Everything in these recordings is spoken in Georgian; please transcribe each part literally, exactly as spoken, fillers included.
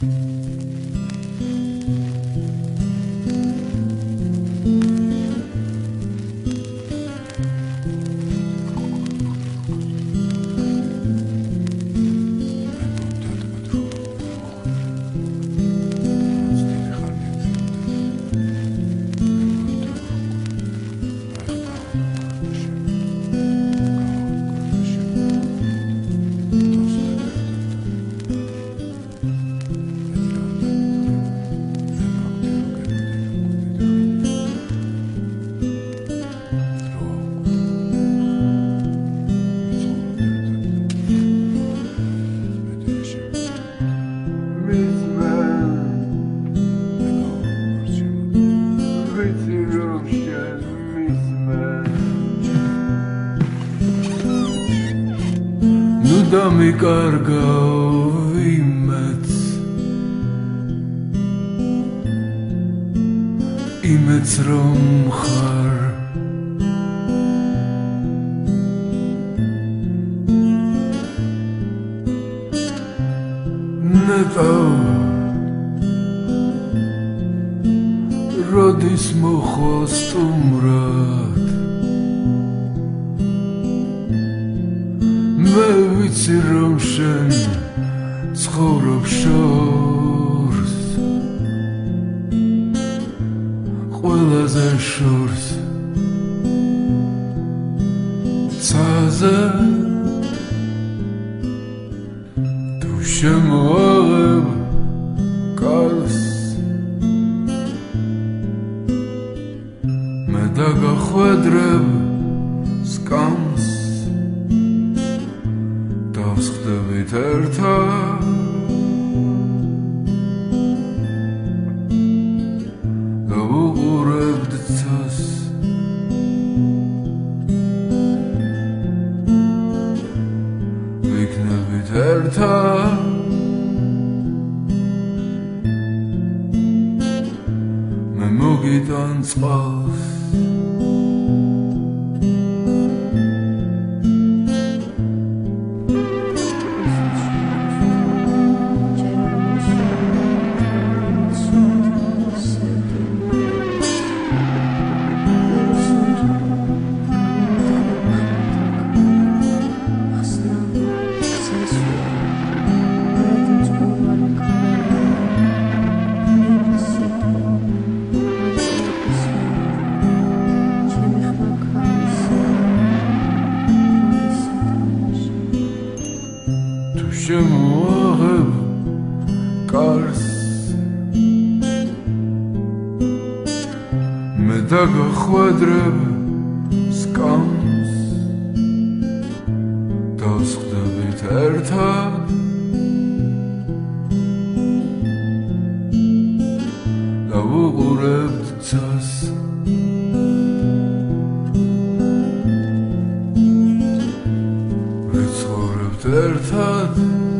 და მიკარგავ იმეც იმეც რომ ხარ ნეტო როდის მოხვალ სტუმრად მე ვიცი რომ შენ ცხოვრობ შორს ყველაზე შორს ცაზე თუ შემოაღებ კარს მე დაგახვედრებ სკამს დავსხდებით ერთად დავუყურებთ ცას ვიქნებით ერთად მე მოგიტან წყალს შემოაღებ კარს მე დაგახვედრებ სკამს დავსხდებით ერთად დავუყურებთ ცას ვიცხოვრებთ ერთად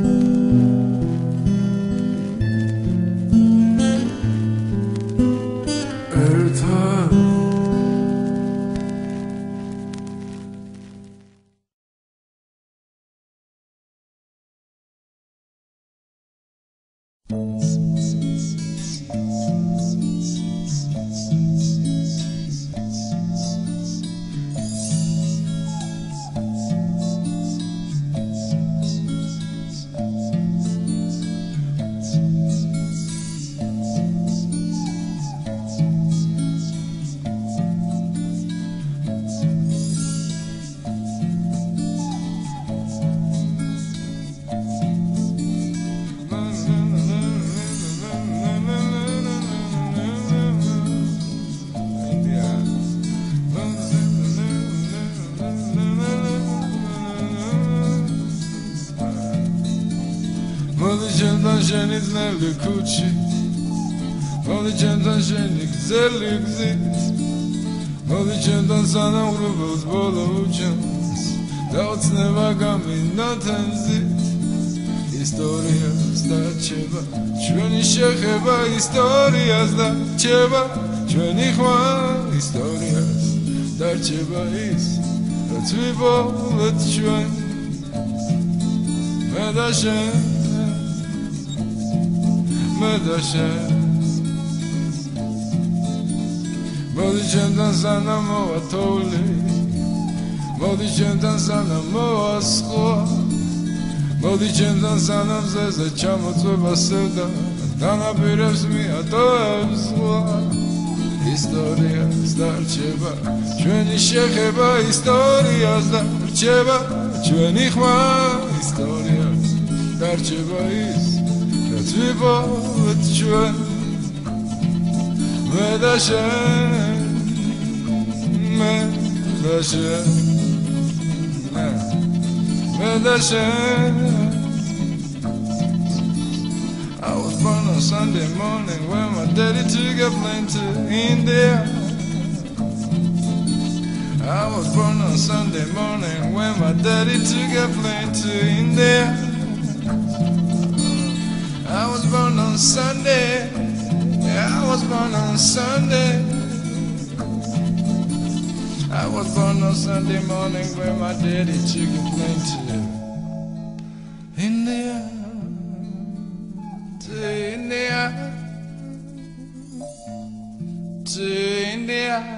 შენი ძნელი ქუჩი მოდი ჩემთან შენი გზელი გზით მოდი ჩემთან სანამ ღრუბელს ბოლო უჩენს დაუცნება გამინათენზით ისტორიას დარჩება ჩვენი შეხება ისტორიას დარჩება ჩვენი ხმა ისტორიას დარჩება ის რაც ვიბოლეთ ჩვენ მე და შენ medashes Modi chendan sana moa toli Modi chendan sana moa skua Modi chendan sana mzeze chamo tvoja sevda Da nabireš mi, a to je vzla Historija starčeva Čuveni šeheba Historija starčeva Čuvenih ma Historija starčeva Iz Svi polet čuven Medaše Medaše Medaše I was born on Sunday morning when my daddy took a plane to India. I was born on Sunday morning when my daddy took a plane to India. I was born on Sunday. I was born on Sunday. I was born on Sunday morning when my daddy took a plane to India. To India, to India.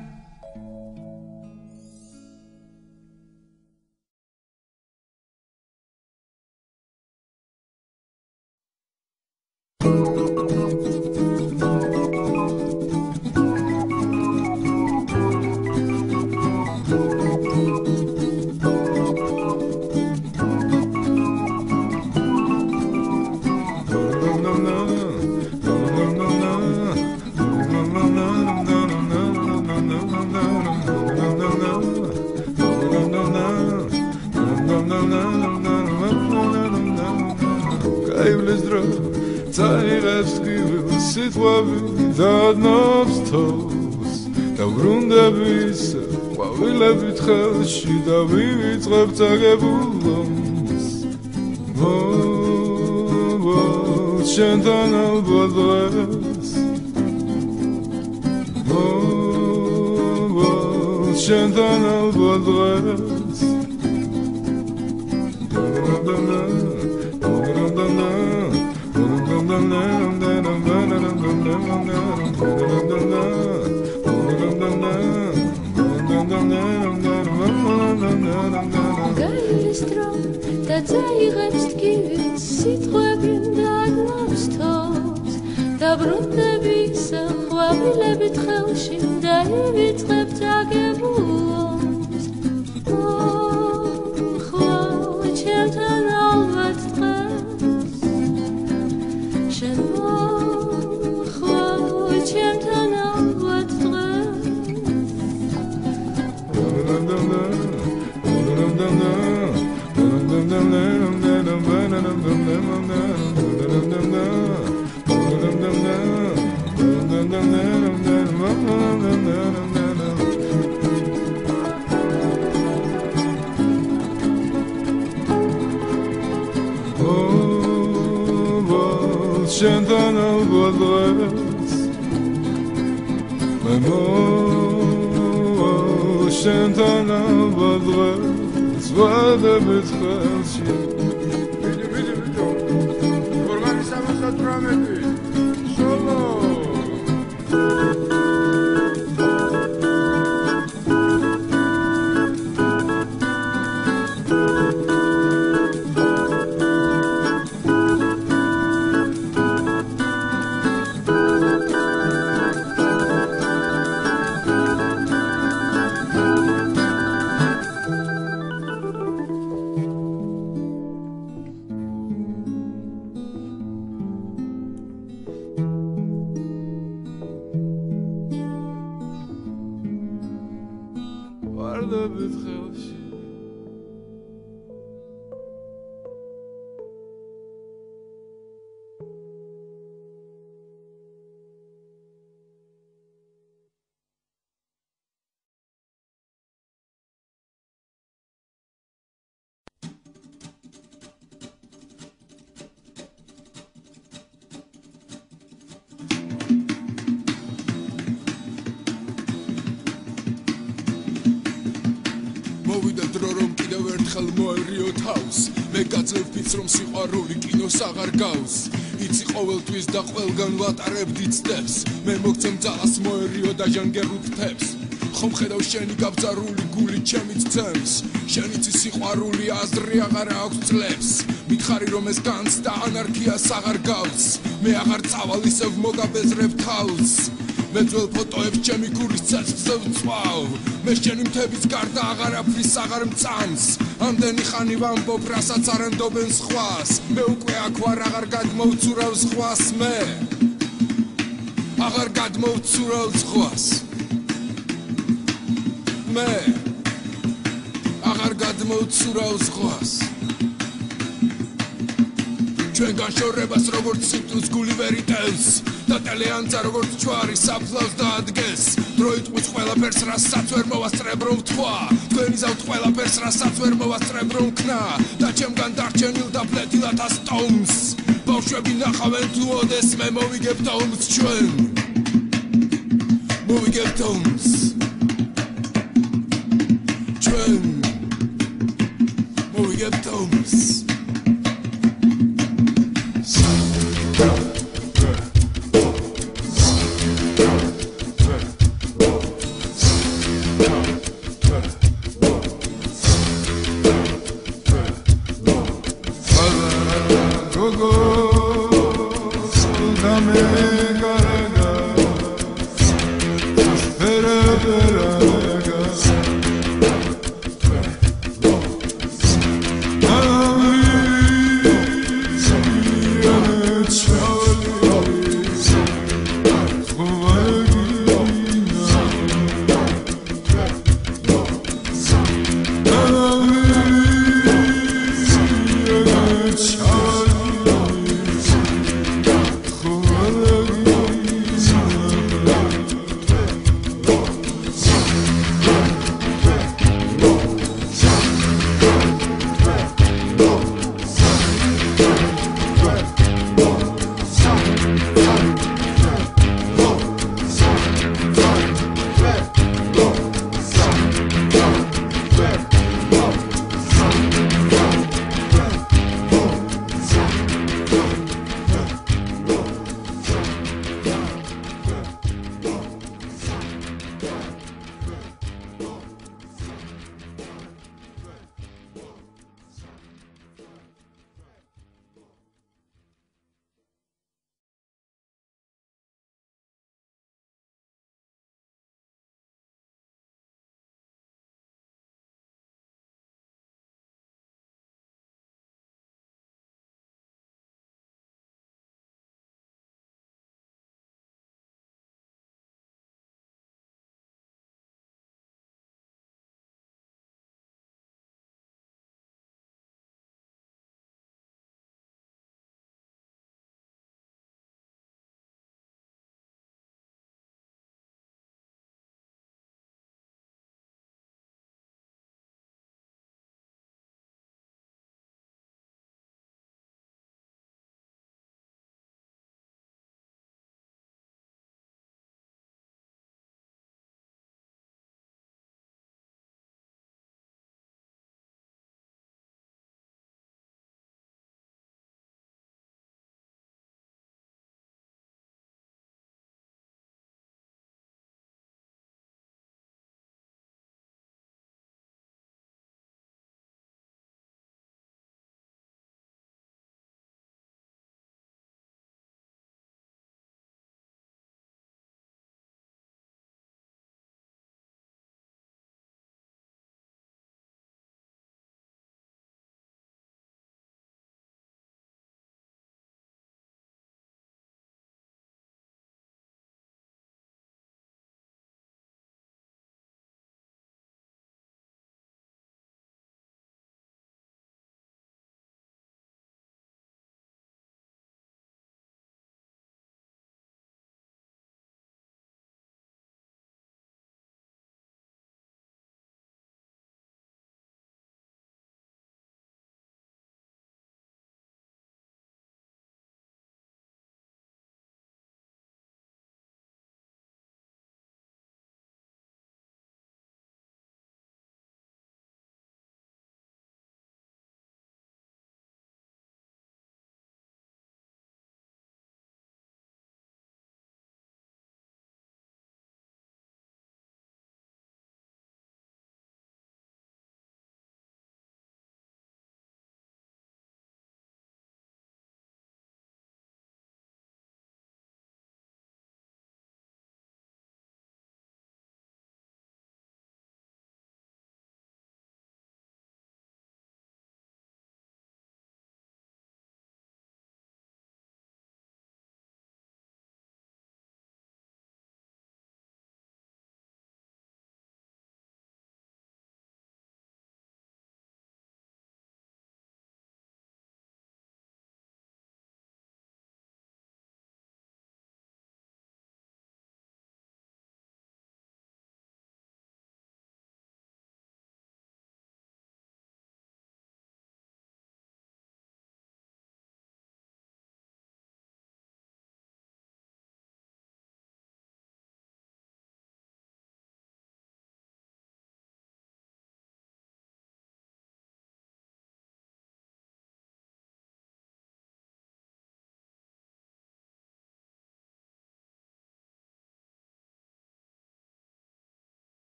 ყვავილებით ხელში და ვივიწყებ წაგებულს ვო შენთან ალბათ დღეს ვო შენთან ალბათ დღეს და წაიღებს ტკივილს სიტყვები დაგნობს თავს დაბრუნდებისა ყვავილებით ხელში და ივიწყებ წაგებულს მოხვალ ჩემთან ალბათ დღეს შენ მოხვალ ჩემთან ალბათ დღეს შენთან ალბათ დღეს მე მოვალ შენთან ალბათ დღეს ვადებით ხელში ვიდე ვიდე ვიდე ორგანი სამოცდაოთხ სოლო ხელ მოერიო თავს მე გაძლევფიც რომ სიყვარული კინოს აღარ გავს იცი ყოველთვის და ყველგან ვატარებდი ცდებს მე მოგცემ ძალას მოერიო და ჟანგერულ ფრთებს ხომ ხედავ შენი გაბძარული გული ჩემით ცემს შენიცი სიყვარული აზრი აღარ აქვს წლებს მითხარი რომ ეს განს და ანარქიას აღარ გავს მე აღარ წავალ ისევ მოგაბეზრებ თავს მე ძველ ფოტოებს ჩემი გულის ცეცხლზე ვწვავ მე შენი მთების გარდა აღარაფრის აღარ მწამს ამდენი ხანი ვამბობ რასაც არ ენდობენ სხვას მე უკვე აქ ვარ აღარ გადმოვცურავ სხვას მე აღარ გადმოვცურავ სხვას მე აღარ გადმოვცურავ სხვას ჩვენგან შორებას როგორც სიტუს გული ვერ იტევს და ტელეანძა როგორც ჯვარი საფლავს დაადგეს დრო იტყვის ყველაფერს რასაც ვერ მოვასწრებ რომ ვთქვა თქვენი ზავთ ყველაფერს რასაც ვერ მოვასწრებ რომ ვქნა და ჩემგან დარჩენილ და ფლეთილად ასტომს ბავშვები ნახავენ თუ ოდეს მე მოვიგებ დომს ჩვენ მოვიგებ დომს ჩვენ მოვიგებ დომს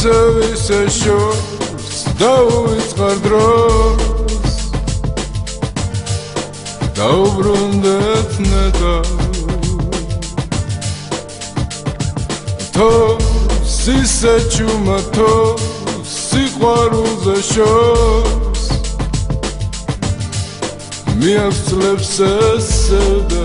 ისე ისე შორს დაუვიწყარ დროს დაუბრუნდეთ ნეტა თოს ისე ჩუმა თოს სიყვარულზე შორს მიაღწლებს ესე და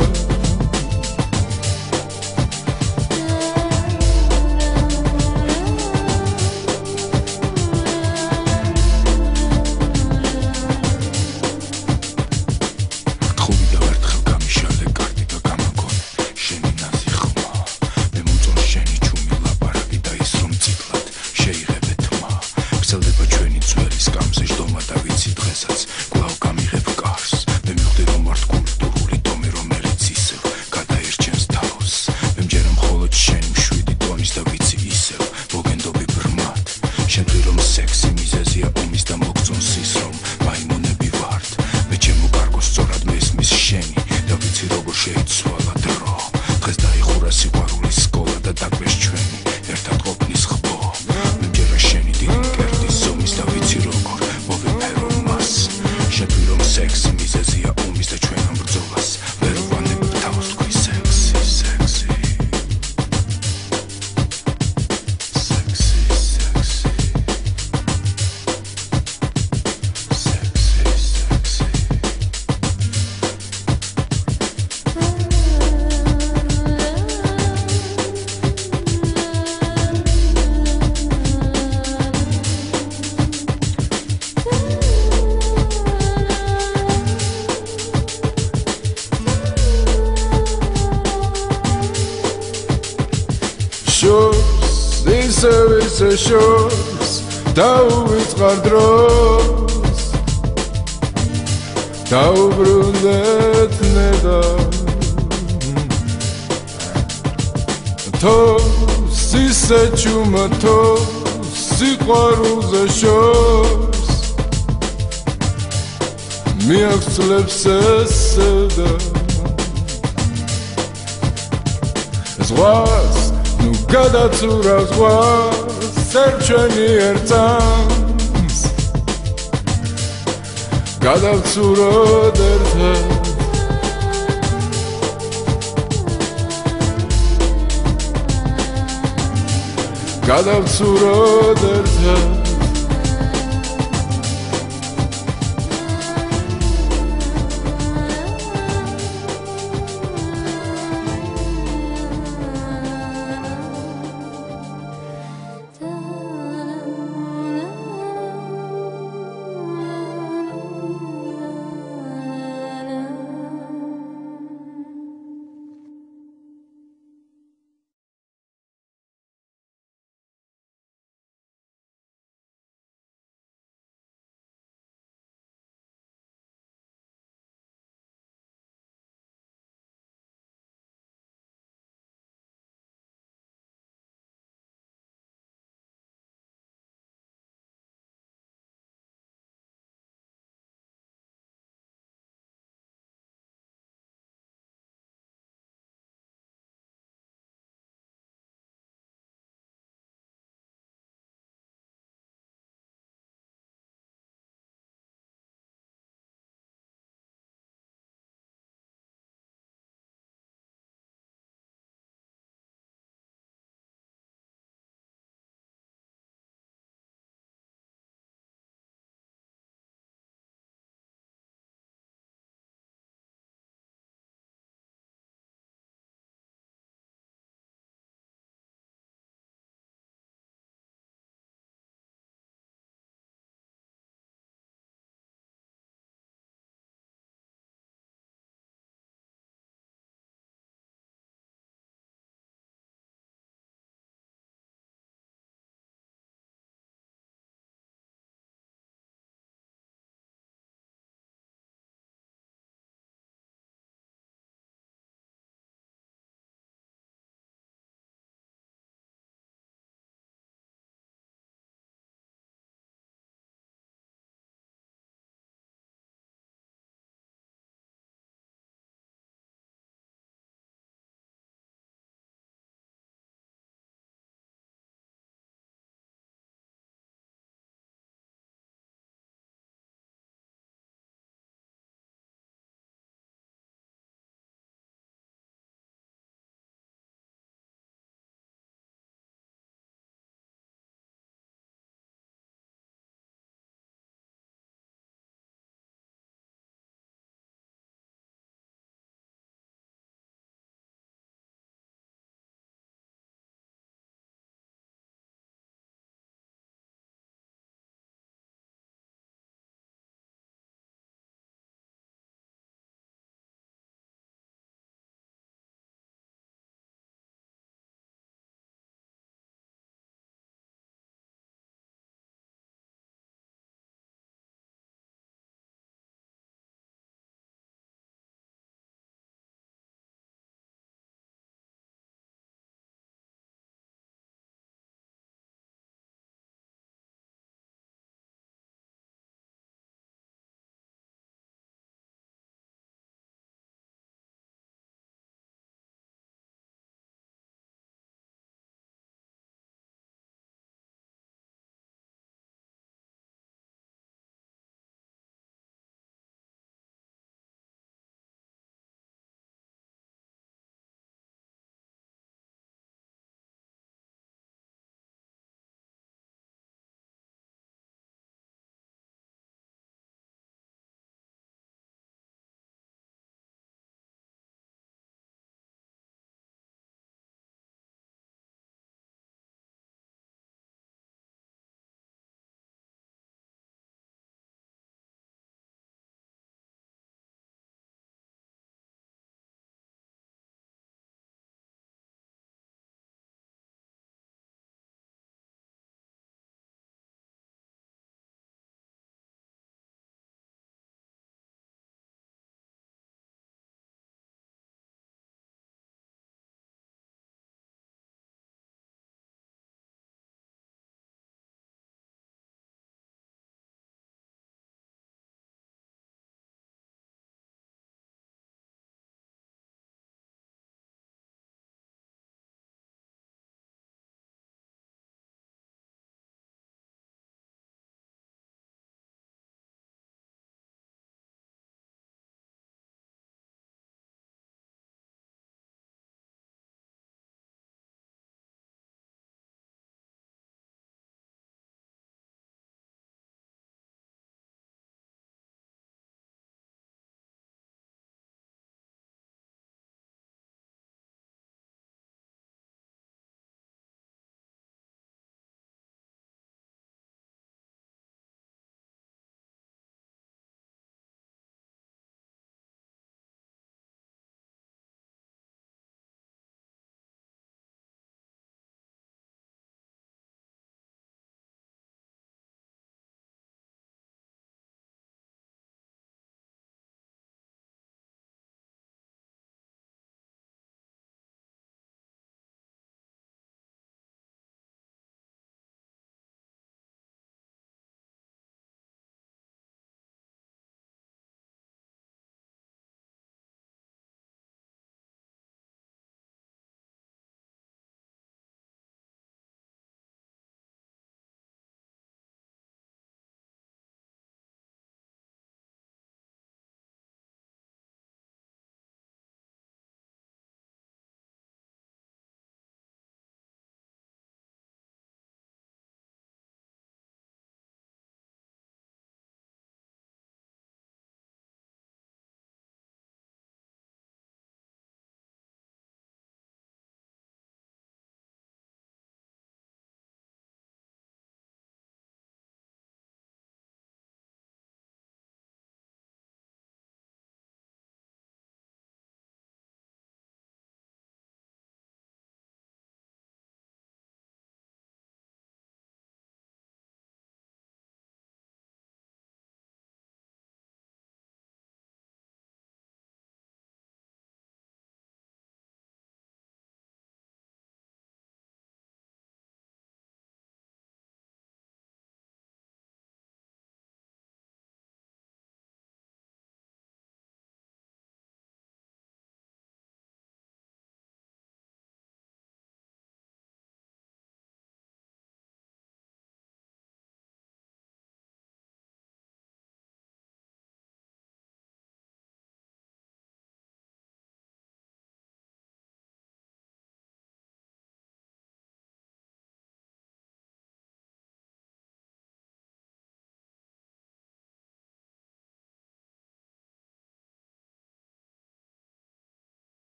შორს ისე ისე შორს დაუვიწყარ დროს დაუბრუნდეთ ნეტა თოს ისე ჩუმა თოს სიყვარულზე შორს მიაღწლებს ესე და ზღვას ნუ გადაცურავს ზღვას ერჩვენი ერწამს გადავცუროთ ერთად გადავცუროთ ერთად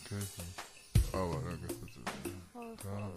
Hava ne kadar. Tamam.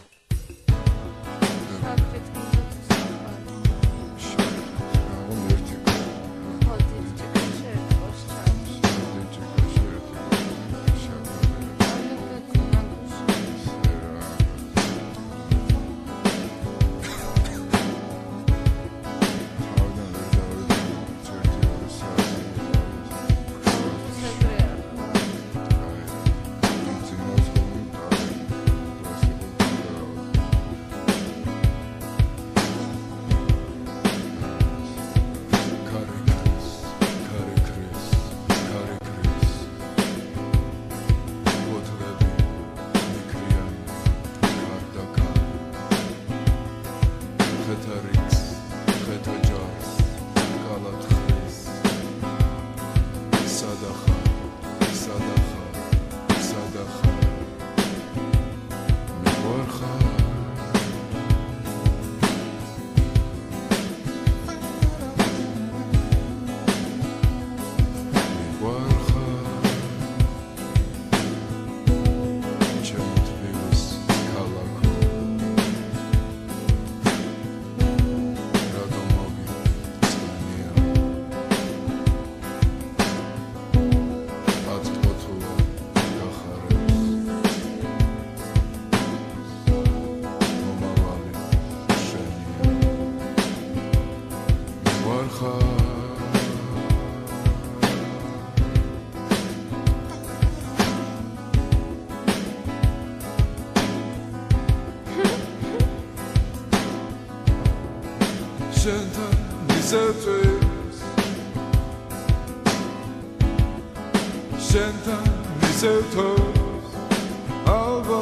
Senta mistletoes, alba.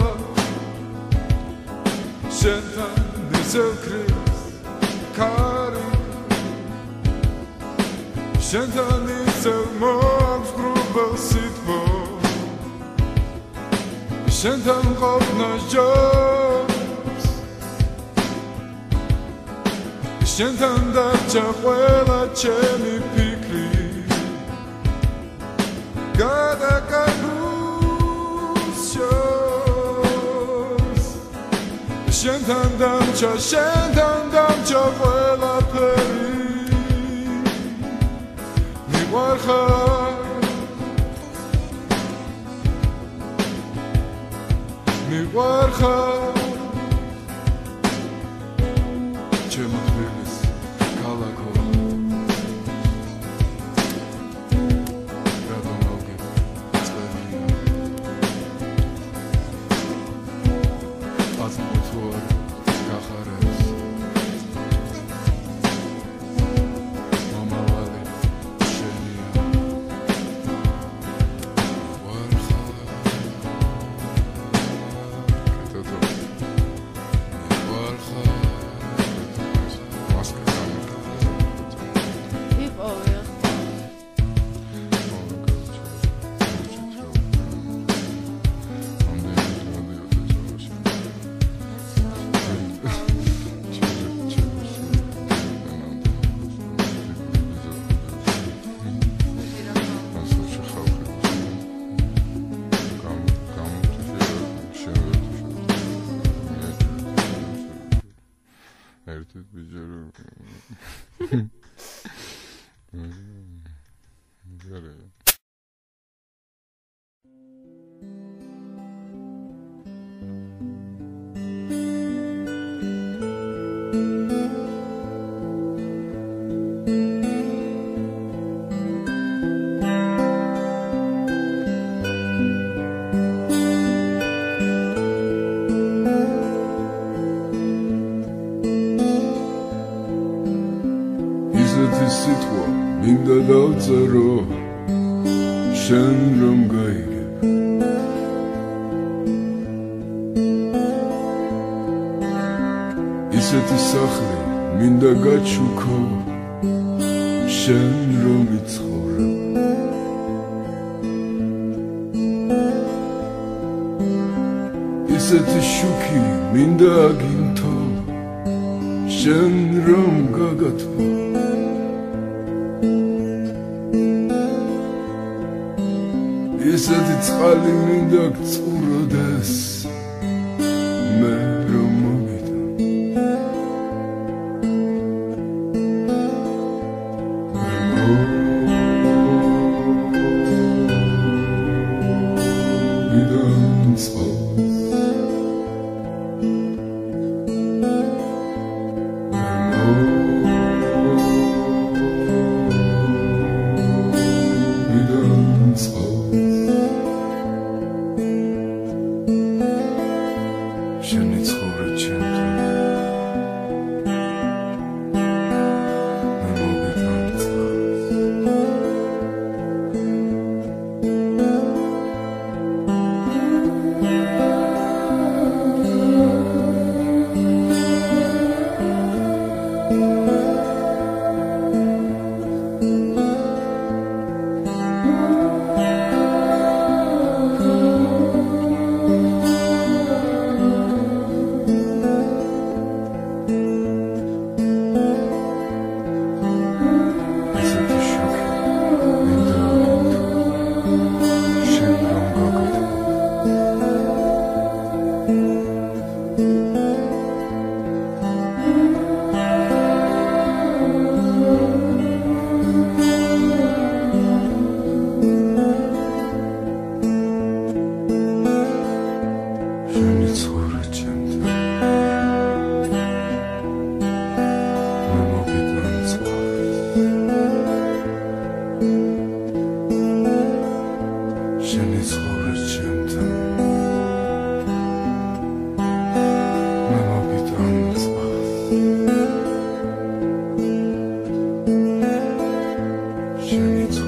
Senta mistlekris, kari. Senta mistlmogs grubel sitvo. Senta mkovna jobs. Senta darcha quella chemi pikri. Cada caducios Sentandam cha, sentandam cha Vuela peri Mi warcha Mi warcha Chemot vilis kalako Ertesi beceriyorum. Güzel. Sitwa minda davtsaro shen rom gaigeb Iseti sakhli minda gachuko shen rom itkhore Iseti shuki minda aginto shen rom gagatbo ესეთი წყალი მინდა გწუროდეს მე რომ მოვიდა შენი ცხოვრება ჩემთან მე მოგიტანცა შენი ცხოვრება ჩემთან მე მოგიტანცა შენი ცხოვრება ჩემთან მე მოგიტანცა შენი